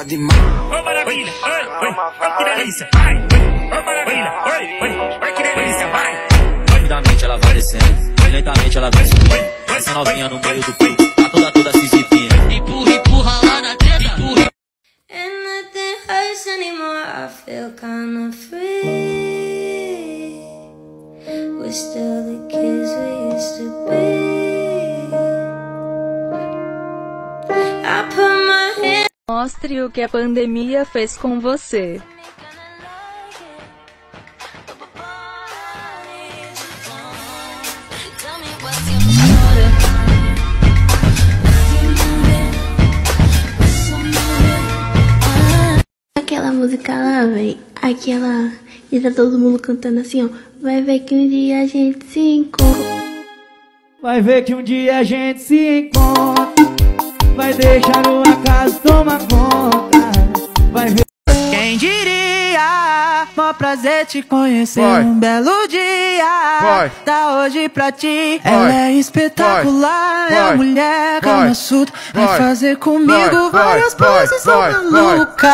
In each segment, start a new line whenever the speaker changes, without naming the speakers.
gosta demais.
Ô maravilha, oi, que delícia, vai. Ô maravilha, oi, que delícia, vai.
Rapidamente ela vai descendo, e lentamente ela vai subindo. Essa novinha no meio do peito, tá toda se exibindo. Empurra lá na teta, empurra.
And nothing hurts anymore, I feel kinda free. We're still the kids we used to be. I put my hand.
Mostre o que a pandemia fez com você.
Aquela música lá, véi, aquela, e tá todo mundo cantando assim, ó. Vai ver que um dia a gente se encontra.
Vai ver que um dia a gente se encontra. Vai deixar o acaso tomar conta. Vai ver. Quem diria, mó prazer te conhecer. Um belo dia, tá hoje pra ti. Ela é espetacular, é a mulher calma surda. Vai fazer comigo várias poses, sou maluca.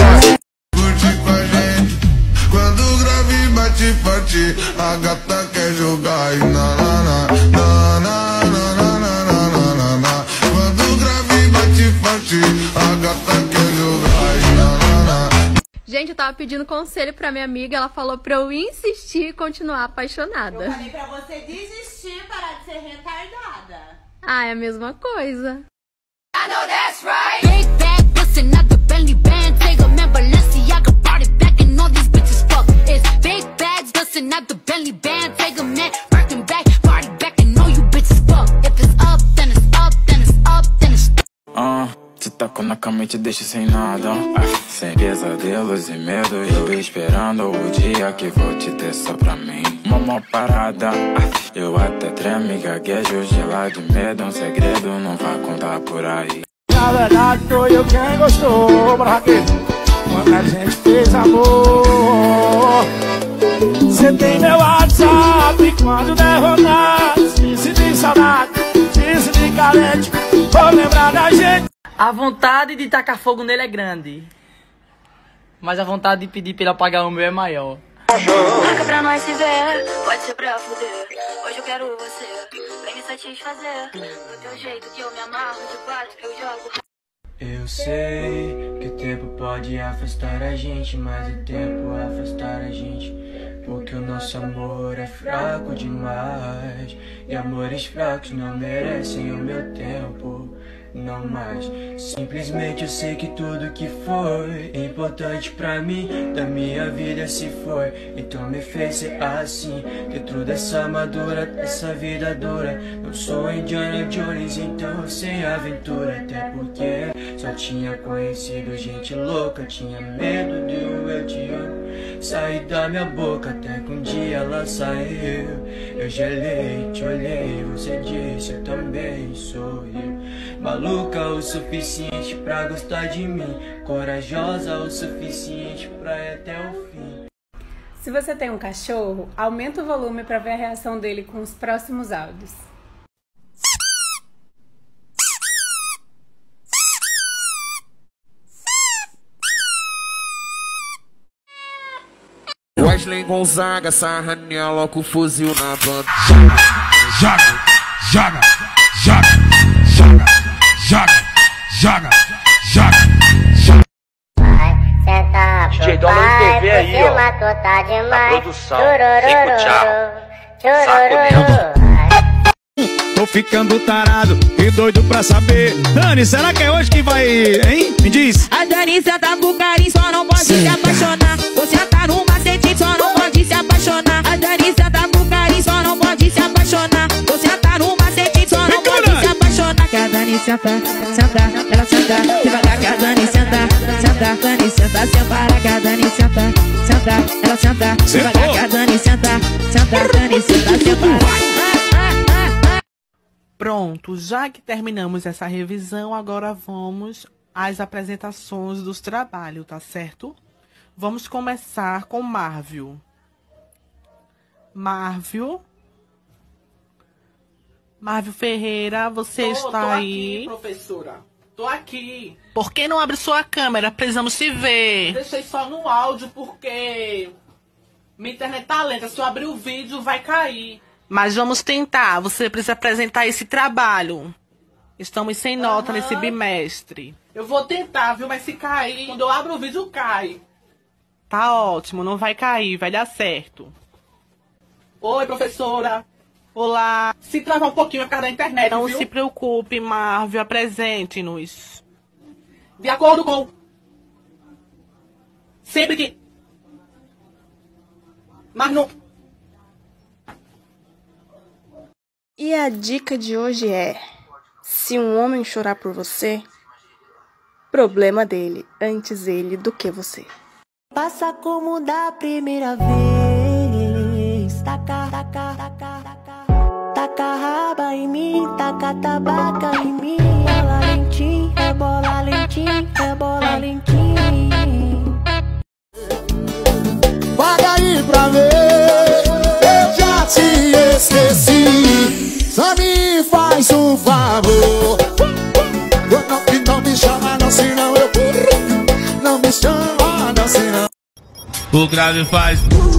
Curte com a gente, quando o grave bate forte, a gata quer jogar e na na na na na na na na na na. Quando o grave bate forte, a gata quer jogar e na na na.
Gente, eu tava pedindo conselho pra minha amiga, ela falou pra eu insistir e continuar apaixonada.
Eu falei pra você desistir e parar de ser retardada.
Ah, é a mesma coisa.
I know that's right. Big bag, bustin' out the belly band. Take a man, Balenciaga, party back and all these bitches fuck. It's big bags, bustin' out the belly band. Take a man, working back, party back and all you bitches fuck. If it's up, then it's up, then it's up, then it's up.
Te taco na cama e te deixo sem nada. Sem pesadelos e medo. Eu esperando o dia que vou te ter só pra mim. Uma parada. Eu até tremo e gaguejo. Gelar de medo, um segredo. Não vai contar por aí.
Na verdade foi eu quem gostou, braqueiro. Quando a gente fez amor. Cê tem meu WhatsApp. Quando der vontade, se sentir saudade, se sentir carente, vou lembrar da gente.
A vontade de tacar fogo nele é grande, mas a vontade de pedir pra ele apagar o meu é maior.
Marca pra nós se ver, pode ser pra fuder. Hoje eu quero você, vem me satisfazer. Do teu jeito que eu me amarro, de quatro que eu jogo.
Eu sei que o tempo pode afastar a gente, mas o tempo afastar a gente. Porque o nosso amor é fraco demais. E amores fracos não merecem o meu tempo. Não mais. Simplesmente eu sei que tudo que foi importante pra mim, da minha vida se foi. Então me fez ser assim, dentro dessa armadura, dessa vida dura. Não sou Indiana Jones, então sem aventura. Até porque só tinha conhecido gente louca. Tinha medo de um eu te amo sair da minha boca, até que um dia ela saiu. Eu gelei, te olhei, você disse eu também sou eu. Maluca o suficiente pra gostar de mim, corajosa o suficiente pra ir até o fim.
Se você tem um cachorro, aumenta o volume pra ver a reação dele com os próximos áudios.
Wesley Gonzaga, sarranela com fuzil na banda.
Joga, joga, joga, joga, joga, joga, joga, joga.
Senta
DJ Dólar TV aí, ó.
matou, tá demais.
Produção, Rico Tchau.
Chororô.
Tô ficando tarado e doido pra saber. Dani, será que é hoje que vai, hein? Me diz.
A Dani senta com carinho, só não pode se apaixonar. Você tá no macete, só não pode se apaixonar. A Dani senta com carinho, só não pode se apaixonar. Você tá no macete, só não pode se apaixonar. Que a Dani senta, senta, ela senta. Devagar que a Dani senta, senta. Dani senta, sem parar que a Dani senta, senta, ela senta. Devagar que a Dani senta, senta. Dani senta, sem parar.
Pronto, já que terminamos essa revisão, agora vamos às apresentações dos trabalhos, tá certo? Vamos começar com Marvel. Marvel Ferreira, você está aí?
Aqui, professora.
Tô aqui. Por que não abre sua câmera? Precisamos se ver. Deixei só no áudio porque minha internet tá lenta. Se eu abrir o vídeo, vai cair. Mas vamos tentar. Você precisa apresentar esse trabalho. Estamos sem nota nesse bimestre. Eu vou tentar, viu? Mas se cair, quando eu abro o vídeo, cai. Tá ótimo, não vai cair, vai dar certo. Oi, professora. Olá. Se travar um pouquinho é por causa da internet, não viu? Se preocupe, Marvel, apresente-nos. De acordo com... Sempre que... Mas não...
E a dica de hoje é... Se um homem chorar por você, problema dele, antes ele do que você.
Passa como da primeira vez. Taca, taca, taca, taca. Taca raba em mim, taca tabaca em mim. Ela lentinho, rebola lentinho, rebola lentinho.
Paga aí pra ver, eu já te esqueci. Só me faz um favor. Não me chama não, senão eu corro. Não me chama não, senão.
O grave faz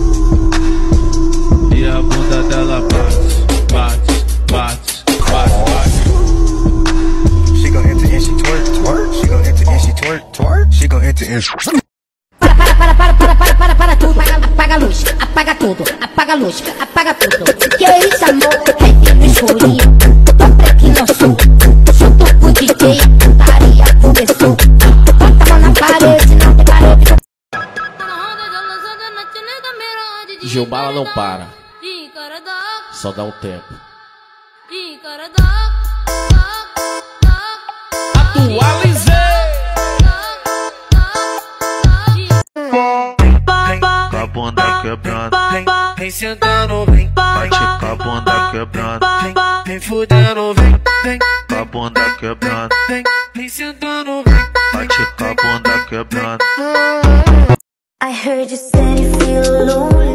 e a bunda dela bate, bate, bate, bate, bate.
She gon' enter and she twerk, twerk. She gon' enter and she twerk, twerk. She gon' enter and she...
Para tudo, apaga a luz, apaga tudo, apaga a luz, apaga tudo. Que é isso, amor? Rap no escurinho, tô preto no sul. Junto com o DJ, putaria começou. Bota a mão na parede, não tem parede.
Gilmara não para, só dá um tempo.
Atualizei!
Com a bunda quebrando, vem sentando, vem bate com a bunda quebrando, vem fudendo, vem com a bunda quebrando, vem sentando, vem bate com a bunda quebrando.
I heard you said you feel lonely.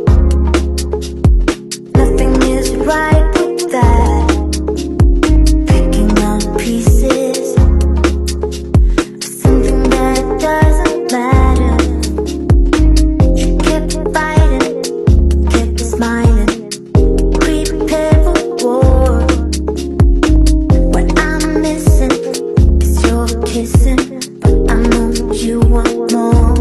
Nothing is right with that. Picking up pieces of something that doesn't matter. You kept fighting, kept smiling. Prepare for war. What I'm missing is your kissing, but I know you want more.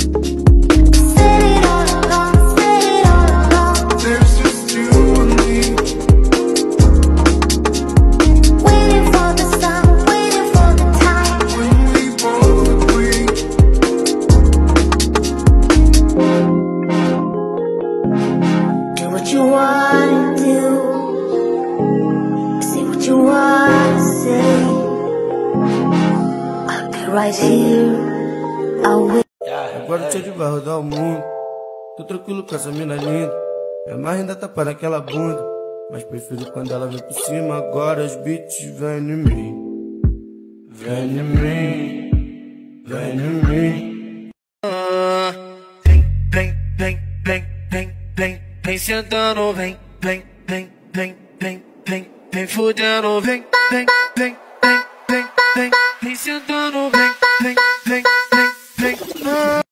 Agora o tio vai rodar o mundo. Tô tranquilo com essa mina linda. Minha mãe ainda tá para aquela bunda, mas prefiro quando ela vem por cima. Agora os beats vêm em mim. Vem em mim. Vem em mim.
Vem sentando, vem fudendo, vem sentando, vem